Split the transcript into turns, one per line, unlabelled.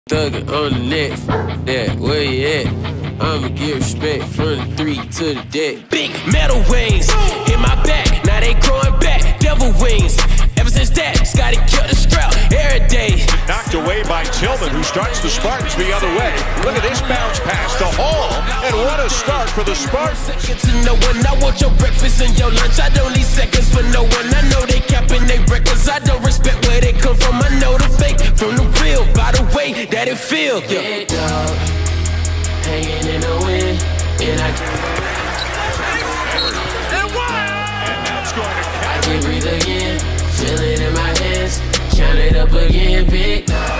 Thuggin' on the net, that where you at? I'ma give respect from the 3 to the deck.
Big metal wings in my back, now they growing back. Devil wings, ever since that, Scotty killed the strap every day.
Knocked away by Tillman, who starts the Spartans the other way. Look at this bounce pass to Hall, and what a start for the Spartans.
Seconds to no one, I want your breakfast and your lunch. I don't need seconds for no one. I know they capping they records. I don't respect where they come from. I know the fake from the real by the way that it feels.
Big dog, hanging in the wind, and
And that's going to
I can breathe again, feel it in my hands, count it up again, big dog.